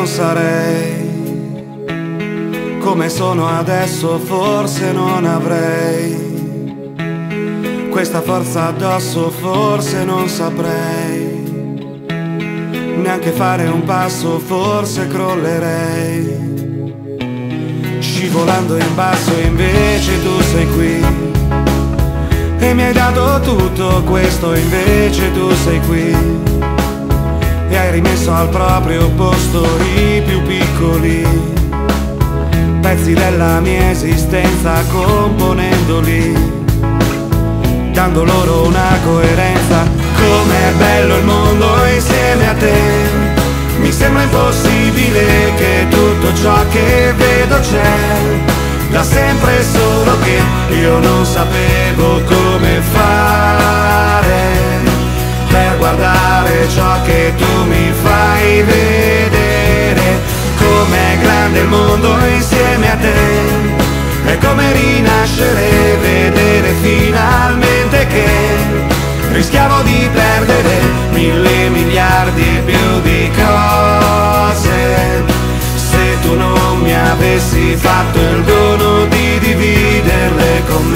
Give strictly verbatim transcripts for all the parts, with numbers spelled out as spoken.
non sarei come sono adesso, forse non avrei questa forza addosso, forse non saprei neanche fare un passo, forse crollerei scivolando in basso. Invece tu sei qui e mi hai dato tutto questo, invece tu sei qui e hai rimesso al proprio posto i più piccoli pezzi della mia esistenza, componendoli, dando loro una coerenza. Com'è bello il mondo insieme a te, mi sembra impossibile che tutto ciò che vedo c'è da sempre, solo che io non sapevo come fare per guardare ciò che tu mi fai vedere. Com'è grande il mondo insieme a te, è come rinascere, vedere finalmente che rischiavo di perdere mille miliardi e più di cose se tu non mi avessi fatto il dono di dividerle con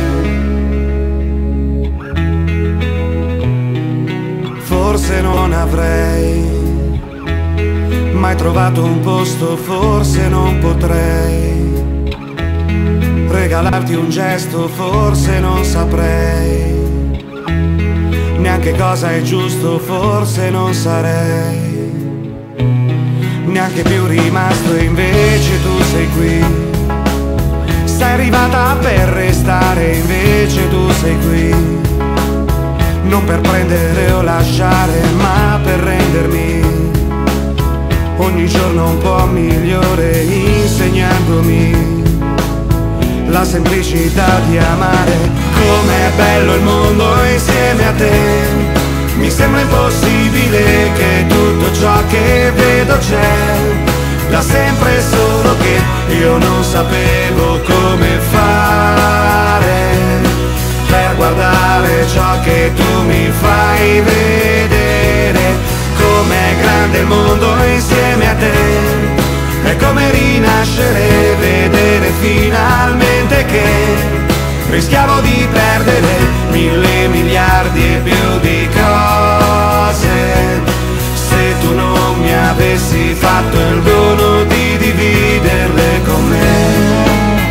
me. Forse non avrei mai trovato un posto, forse non potrei regalarti un gesto, forse non saprei neanche cosa è giusto, forse non sarei neanche più rimasto. E invece tu sei qui, sei arrivata per restare, invece tu sei qui non per prendere o lasciare, ma per rendermi ogni giorno un po' migliore, insegnandomi la semplicità di amare. Com'è bello il mondo insieme a te, mi sembra impossibile che tutto ciò che vedo c'è da sempre, solo che io non sapevo come fare per guardare ciò che tu mi fai vedere. Com'è grande il mondo insieme a te, è come rinascere, vedere finalmente che rischiavo di perdere mille miliardi e più di cose se tu non mi avessi fatto il dono di dividerle con me.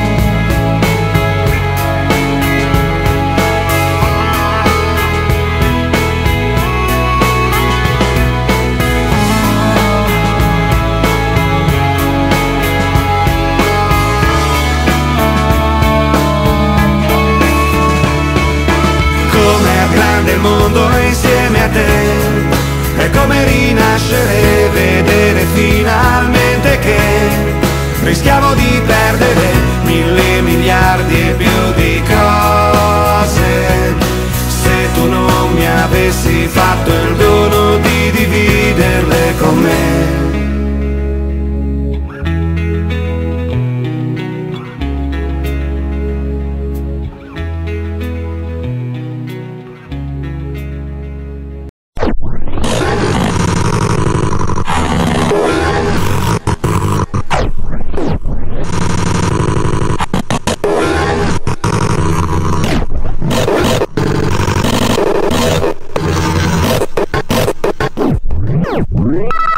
Il mondo insieme a te, è come rinascere, vedere finalmente che rischiavo di perdere mille miliardi e più di cose se tu non mi avessi fatto il dono di dividerle con me. Yeah.